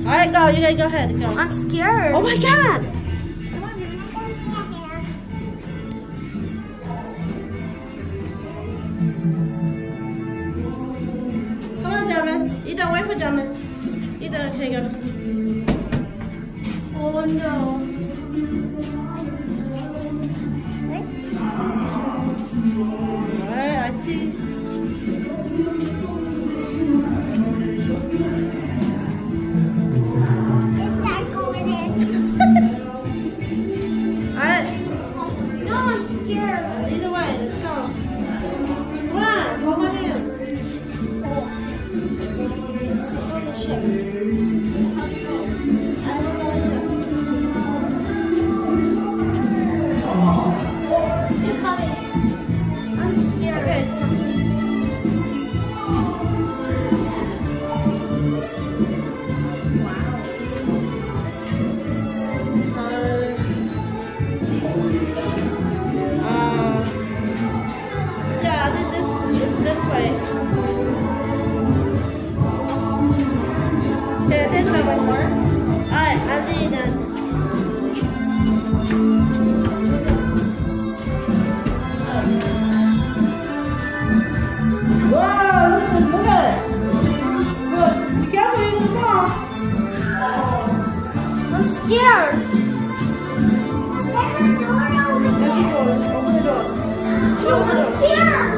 Alright, go. You gotta go ahead. Go. I'm scared. Oh my god! Come on, Jamin. Ethan, wait for Jamin. Ethan, here you go. Oh no. Alright, I see. It's not going in. Alright, No, I'm scared. either way, let's go. Come on, hold my hand. Oh, shit. I'm scared. Okay. Yeah, this way. Yeah, this way more. Alright, I'll see you then. Whoa, look at it. Look, be careful, you're gonna fall. I'm scared. There's a door over Open there. the door. Open the door. I'm scared.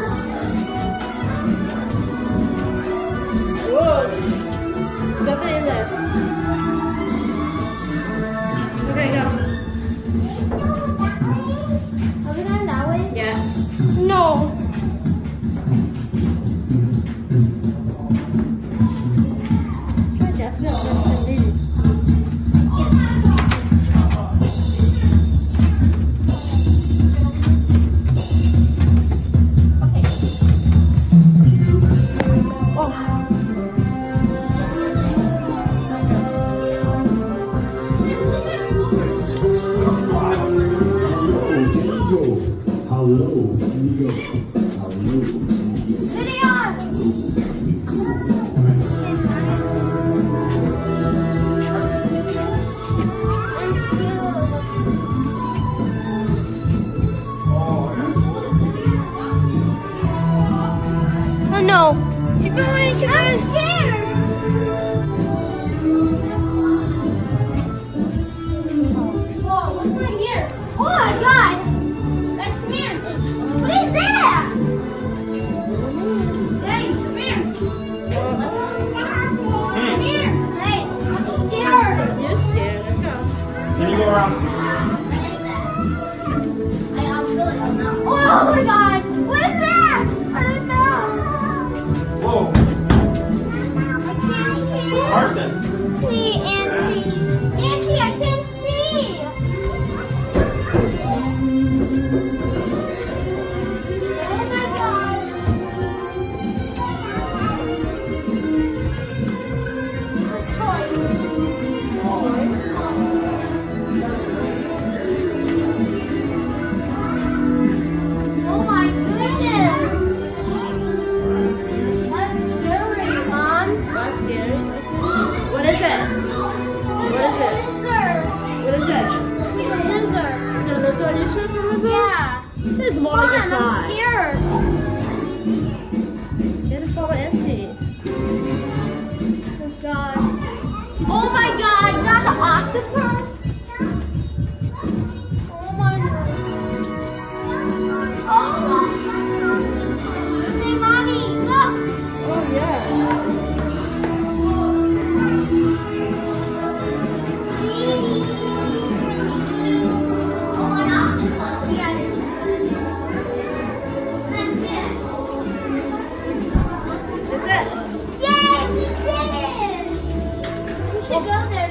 Whoa. There's nothing in there. Okay, go. Are we going that way? Yeah. No. Try Jeff, no, this. Oh no. Keep going, keep going. I'm scared. Whoa, what's right here? Oh my god. That's weird. What is that? Hey, come here. Come here. Hey, I'm scared. You're scared. Let's go. Can you go around? I really don't know. Oh my god. What is that? I don't know. Whoa, I can't see. Carson. See, Auntie. Auntie, I can't see. Oh my god. Oh my goodness. That's scary, Mom. Not scary. What is it? What is it? What is it? Is it a lizard? Are you sure it's a lizard? Yeah. It's more like a Mom, I'm fly. scared. Get it for empty. Oh god. Oh my god, is that the octopus? Oh my god. Oh. Say, Mommy, look. Oh yeah. Oh, an octopus. Yeah. That's it. Yay, we did it! We should go there